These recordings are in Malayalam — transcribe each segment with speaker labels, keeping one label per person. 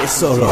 Speaker 1: Solo.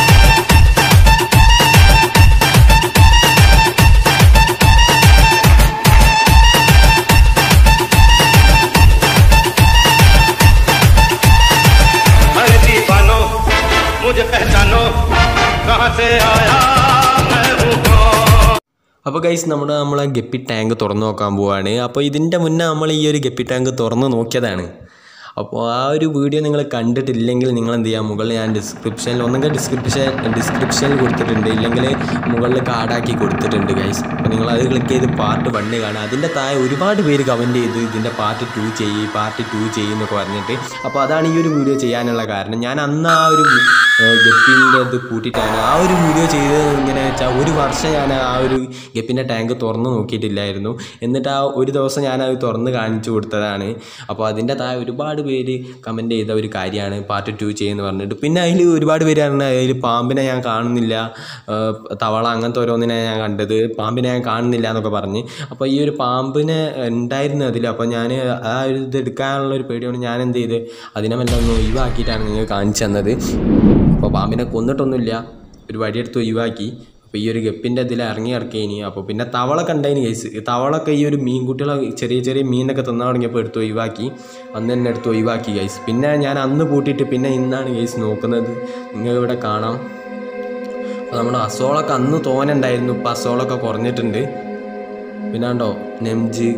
Speaker 2: അപ്പോൾ ഗൈസ് നമ്മളെ ഗപ്പി ടാങ്ക് തുറന്നു നോക്കാൻ പോവുകയാണ്. അപ്പോൾ ഇതിൻ്റെ മുന്നേ നമ്മൾ ഈ ഒരു ഗപ്പി ടാങ്ക് തുറന്ന് നോക്കിയതാണ്. അപ്പോൾ ആ ഒരു വീഡിയോ നിങ്ങൾ കണ്ടിട്ടില്ലെങ്കിൽ നിങ്ങൾ എന്ത് ചെയ്യുക, മുകളിൽ ഞാൻ ഡിസ്ക്രിപ്ഷനിൽ ഒന്നെങ്കിൽ ഡിസ്ക്രിപ്ഷനിൽ കൊടുത്തിട്ടുണ്ട്, ഇല്ലെങ്കിൽ മുകളിൽ കാർഡാക്കി കൊടുത്തിട്ടുണ്ട് ഗൈസ്. അപ്പോൾ നിങ്ങൾ അത് ക്ലിക്ക് ചെയ്ത് പാർട്ട് 1 കാണുക. അതിൻ്റെ താഴെ ഒരുപാട് പേര് കമൻറ്റ് ചെയ്ത് ഇതിൻ്റെ പാർട്ട് 2 എന്നൊക്കെ പറഞ്ഞിട്ട്. അപ്പോൾ അതാണ് ഈ ഒരു വീഡിയോ ചെയ്യാനുള്ള കാരണം. ഞാൻ അന്ന് ആ ഒരു ഗപ്പിൻ്റെ ഇത് കൂട്ടിയിട്ടാണ് ആ ഒരു വീഡിയോ ചെയ്തത്. എങ്ങനെ വെച്ചാൽ ഒരു വർഷം ഞാൻ ആ ഒരു ഗപ്പിൻ്റെ ടാങ്ക് തുറന്ന് നോക്കിയിട്ടില്ലായിരുന്നു. എന്നിട്ട് ആ ഒരു ദിവസം ഞാനത് തുറന്ന് കാണിച്ചു കൊടുത്തതാണ്. അപ്പോൾ അതിൻ്റെ താഴെ ഒരുപാട് പേര് കമൻറ്റ് ചെയ്ത ഒരു കാര്യമാണ് പാർട്ട് 2 ചെയ്യുമെന്ന് പറഞ്ഞിട്ട്. പിന്നെ അതിൽ ഒരുപാട് പേര് പറഞ്ഞാൽ അതിൽ പാമ്പിനെ ഞാൻ കാണുന്നില്ല, തവള അങ്ങനത്തെ ഓരോന്നിനെ ഞാൻ കണ്ടത്, പാമ്പിനെ ഞാൻ കാണുന്നില്ല എന്നൊക്കെ പറഞ്ഞ്. അപ്പോൾ ഈ ഒരു പാമ്പിനെ ഉണ്ടായിരുന്നു അതിൽ. അപ്പോൾ ഞാൻ ആ ഒരു ഇത് എടുക്കാനുള്ളൊരു പേടിയോട് ഞാൻ എന്ത് ചെയ്ത് അതിനെ മെല്ലെ ഒന്ന് ഒഴിവാക്കിയിട്ടാണ് നിങ്ങൾ കാണിച്ചു തന്നത്. അപ്പോൾ പാമ്പിനെ കൊന്നിട്ടൊന്നുമില്ല, ഒരു വടിയെടുത്ത് ഒഴിവാക്കി. അപ്പോൾ ഈ ഒരു ഗപ്പിൻ്റെ ഇതിൽ ഇറങ്ങി ഇറക്കിയിനി. അപ്പോൾ പിന്നെ തവള കണ്ടതിന് കേസ്, തവളൊക്കെ ഈ ഒരു മീൻകുട്ടികളെ ചെറിയ മീനൊക്കെ തിന്നാൻ തുടങ്ങിയപ്പോൾ എടുത്ത് ഒഴിവാക്കി, അന്ന് തന്നെ എടുത്ത് ഒഴിവാക്കി ഗൈസ്. പിന്നെ ഞാൻ അന്ന് കൂട്ടിയിട്ട് പിന്നെ ഇന്നാണ് ഗൈസ് നോക്കുന്നത്, നിങ്ങളിവിടെ കാണാം. അപ്പോൾ നമ്മുടെ അസോളൊക്കെ അന്ന് തോനുണ്ടായിരുന്നു, ഇപ്പോൾ അസോളൊക്കെ കുറഞ്ഞിട്ടുണ്ട്. പിന്നെ കണ്ടോ നെംജ്.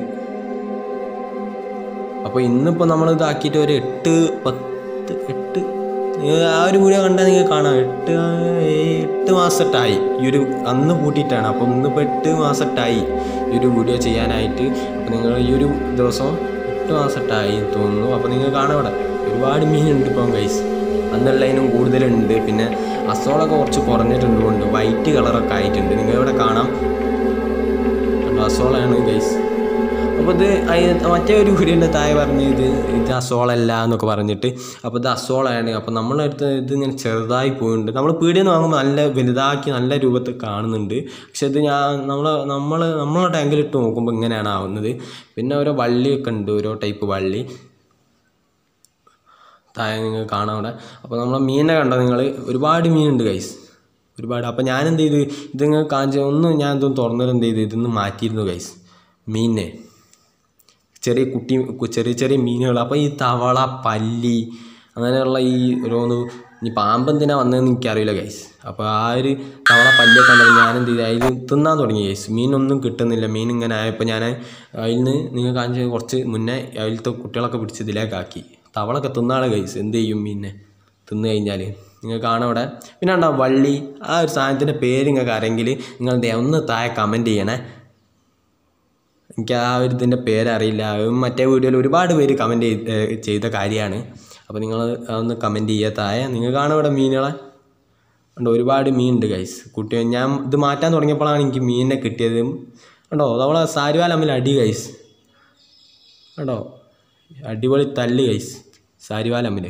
Speaker 2: അപ്പോൾ ഇന്നിപ്പോൾ നമ്മൾ ഇതാക്കിയിട്ട് ഒരു 8 ആ ഒരു വീഡിയോ കണ്ടാൽ നിങ്ങൾക്ക് കാണാം. 8 മാസമായിട്ടായി ഈ ഒരു അന്ന് കൂട്ടിയിട്ടാണ്. അപ്പോൾ ഇന്നിപ്പോൾ 8 മാസമായിട്ടായി ഈ ഒരു വീഡിയോ ചെയ്യാനായിട്ട്. അപ്പോൾ നിങ്ങൾ ഈ ഒരു ദിവസം 8 മാസമായിട്ടായി തോന്നുന്നു. അപ്പോൾ നിങ്ങൾ കാണാം ഇവിടെ ഒരുപാട് മീനുണ്ട് ഇപ്പം ഗൈസ്, അന്നുള്ളതിനും കൂടുതലുണ്ട്. പിന്നെ അസോളൊക്കെ കുറച്ച് കുറഞ്ഞിട്ടുണ്ട്, വൈറ്റ് കളറൊക്കെ ആയിട്ടുണ്ട്. നിങ്ങളിവിടെ കാണാം, അസോളാണ് ഗൈസ്. അപ്പോൾ ഇത് മറ്റേ ഒരു വീഡിയോൻ്റെ താഴെ പറഞ്ഞ് ഇത് അസോളല്ല എന്നൊക്കെ പറഞ്ഞിട്ട്. അപ്പോൾ ഇത് അസോളാണ്. അപ്പോൾ നമ്മളടുത്ത് ഇതിങ്ങനെ ചെറുതായി പോയിട്ടുണ്ട്. നമ്മൾ പീടികയിൽ നിന്ന് വാങ്ങുമ്പോൾ നല്ല വലുതാക്കി നല്ല രൂപത്തിൽ കാണുന്നുണ്ട്. പക്ഷെ ഇത് നമ്മളെ ടാങ്കിലിട്ട് നോക്കുമ്പോൾ ഇങ്ങനെയാണ് ആവുന്നത്. പിന്നെ ഓരോ വള്ളിയൊക്കെ ഉണ്ട്, ഓരോ ടൈപ്പ് വള്ളി താഴെ നിങ്ങൾ കാണാം അവിടെ. അപ്പോൾ നമ്മളെ മീനിനെ കണ്ടോ നിങ്ങൾ, ഒരുപാട് മീനുണ്ട് ഗൈസ്, ഒരുപാട്. അപ്പോൾ ഞാൻ എന്ത് ചെയ്ത് ഇതിങ്ങനെ ഞാൻ ഇതൊന്ന് തുറന്നിട്ട് എന്ത് ചെയ്ത് ഇതൊന്ന് മാറ്റിയിരുന്നു ഗൈസ്, മീനിനെ ചെറിയ മീനുകൾ. അപ്പോൾ ഈ തവള, പല്ലി അങ്ങനെയുള്ള ഈ ഓരോന്ന്, ഇനി പാമ്പ് എന്തിനാണ് വന്നതെന്ന് എനിക്കറിയില്ല ഗൈസ്. അപ്പോൾ ആ ഒരു തവള, പല്ലിയൊക്കെ കണ്ടപ്പോൾ ഞാൻ എന്ത് ചെയ്ത് അതിൽ തിന്നാൻ തുടങ്ങി ഗൈസ്. മീനൊന്നും കിട്ടുന്നില്ല. മീൻ ഇങ്ങനെ ആയപ്പോൾ ഞാൻ അതിൽ നിന്ന് നിങ്ങൾ കാണിച്ച കുറച്ച് മുന്നേ അതിലത്തെ കുട്ടികളൊക്കെ പിടിച്ച് ഇതിലേക്കാക്കി. തവളൊക്കെ തിന്നാണ് ഗൈസ്, എന്ത് ചെയ്യും മീനിനെ തിന്നു കഴിഞ്ഞാൽ. നിങ്ങൾ കാണാം അവിടെ. പിന്നെ ഉണ്ടാവും വള്ളി. ആ ഒരു സാധനത്തിൻ്റെ പേര് നിങ്ങൾക്ക് അറിയെങ്കിൽ നിങ്ങൾ എന്ത് ചെയ്യുക, ഒന്ന് താഴെ കമൻറ്റ് ചെയ്യണേ. എനിക്ക് ആ ഒരു ഇതിൻ്റെ പേരറിയില്ല. മറ്റേ വീഡിയോയിൽ ഒരുപാട് പേര് കമൻറ്റ് ചെയ്ത കാര്യമാണ്. അപ്പോൾ നിങ്ങൾ അതൊന്ന് കമൻറ്റ് ചെയ്യുക താഴെ. നിങ്ങൾ കാണാം ഇവിടെ മീനുകളെ ഉണ്ടോ, ഒരുപാട് മീനുണ്ട് ഗൈസ്. ഞാൻ ഇത് മാറ്റാൻ തുടങ്ങിയപ്പോഴാണ് എനിക്ക് മീനിനെ കിട്ടിയത്. ഉണ്ടോ നമ്മളെ സാരിവാല തമ്മിൽ അടി ഗൈസ്, ഉണ്ടോ അടിപൊളി തല്ല് ഗൈസ്. സാരിവാല തമ്മിൽ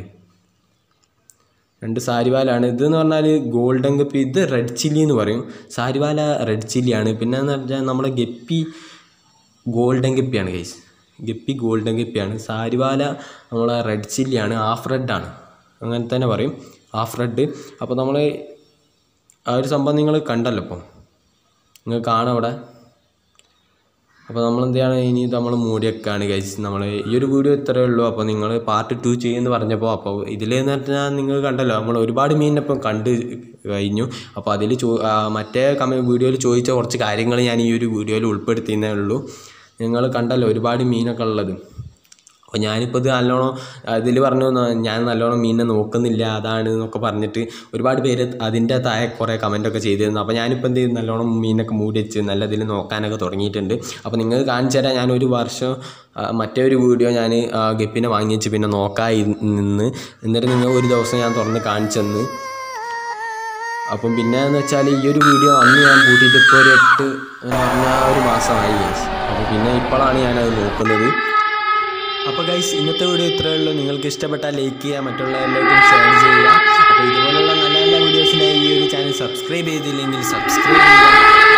Speaker 2: 2 സാരിവാലാണ്. ഇതെന്ന് പറഞ്ഞാൽ ഗോൾഡൻ ഗപ്പി, ഇത് റെഡ് ചില്ലി എന്ന് പറയും. സാരിവാല റെഡ് ചില്ലിയാണ്. പിന്നെ എന്ന് പറഞ്ഞാൽ നമ്മുടെ ഗപ്പി ഗോൾഡൻ ഗപ്പിയാണ് ഗൈസ്, ഗപ്പി ഗോൾഡൻ ഗപ്പിയാണ്. സാരിവാല നമ്മളെ റെഡ് ചില്ലിയാണ്, ഹാഫ് റെഡാണ്, അങ്ങനെ തന്നെ പറയും, ഹാഫ് റെഡ്. അപ്പോൾ നമ്മൾ ആ ഒരു സംഭവം നിങ്ങൾ കണ്ടല്ലോ, ഇപ്പോൾ നിങ്ങൾ കാണാം അവിടെ. അപ്പോൾ നമ്മളെന്ത് ചെയ്യാണ്, ഇനി നമ്മൾ മൂടിയൊക്കെയാണ് ഗൈസ്. നമ്മൾ ഈ ഒരു വീഡിയോ ഇത്രയേ ഉള്ളൂ. അപ്പോൾ നിങ്ങൾ പാർട്ട് 2 ചെയ്യുമെന്ന് പറഞ്ഞപ്പോൾ, അപ്പോൾ ഇതിലെന്ന് പറഞ്ഞാൽ നിങ്ങൾ കണ്ടല്ലോ, നമ്മൾ ഒരുപാട് മീനിനപ്പം കണ്ട് കഴിഞ്ഞു. അപ്പോൾ അതിൽ മറ്റേ വീഡിയോയിൽ ചോദിച്ച കുറച്ച് കാര്യങ്ങൾ ഞാൻ ഈ ഒരു വീഡിയോയിൽ ഉൾപ്പെടുത്തിയെന്നേ ഉള്ളൂ. നിങ്ങൾ കണ്ടല്ലോ ഒരുപാട് മീനൊക്കെ ഉള്ളത്. അപ്പോൾ ഞാനിപ്പോൾ ഇത് നല്ലോണം ഇതിൽ പറഞ്ഞു, ഞാൻ നല്ലോണം മീനിനെ നോക്കുന്നില്ല അതാണ് എന്നൊക്കെ പറഞ്ഞിട്ട് ഒരുപാട് പേര് അതിൻ്റെ താഴെ കുറേ കമൻറ്റൊക്കെ ചെയ്തിരുന്നു. അപ്പോൾ ഞാനിപ്പോൾ എന്ത് ചെയ്തു, നല്ലോണം മീനൊക്കെ മൂടി വെച്ച് നല്ല ഇതിൽ നോക്കാനൊക്കെ തുടങ്ങിയിട്ടുണ്ട്. അപ്പോൾ നിങ്ങൾക്ക് കാണിച്ചു തരാം. ഞാൻ ഒരു വർഷം മറ്റേ ഒരു വീഡിയോ ഞാൻ ഗപ്പിനെ വാങ്ങി വെച്ച് പിന്നെ നോക്കായി നിന്ന്, എന്നിട്ട് നിങ്ങൾ ഒരു ദിവസം ഞാൻ തുറന്ന് കാണിച്ചു തന്ന്. അപ്പം പിന്നെ എന്ന് വെച്ചാൽ ഈ ഒരു വീഡിയോ അന്ന് ഞാൻ കൂട്ടിയിട്ട് ഇപ്പോൾ ഒരു 8 ഒരു മാസമായി ഗൈസ്. അപ്പോൾ പിന്നെ ഇപ്പോഴാണ് ഞാനത് നോക്കുന്നത്. അപ്പോൾ ഗൈസ് ഇന്നത്തെ വീഡിയോ ഇത്രയേ ഉള്ളൂ. നിങ്ങൾക്ക് ഇഷ്ടപ്പെട്ടാൽ ലൈക്ക് ചെയ്യുക, മറ്റുള്ളവരിലേക്കും ഷെയർ ചെയ്യുക. അപ്പോൾ ഇതുപോലുള്ള നല്ല നല്ല വീഡിയോസിനായി ഈ ഒരു ചാനൽ സബ്സ്ക്രൈബ് ചെയ്തില്ലെങ്കിൽ സബ്സ്ക്രൈബ് ചെയ്യുക.